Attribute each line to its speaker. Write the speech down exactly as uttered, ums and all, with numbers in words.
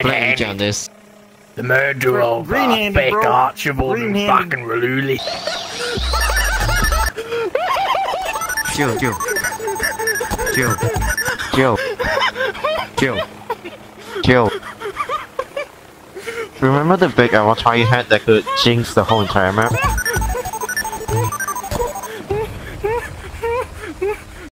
Speaker 1: Let me on this.
Speaker 2: The murderer of uh, Baker Archibald and fucking Raluli.
Speaker 1: Chill, chill. Chill. Chill. Chill. Chill. Remember the big avatar you had that could jinx the whole entire map?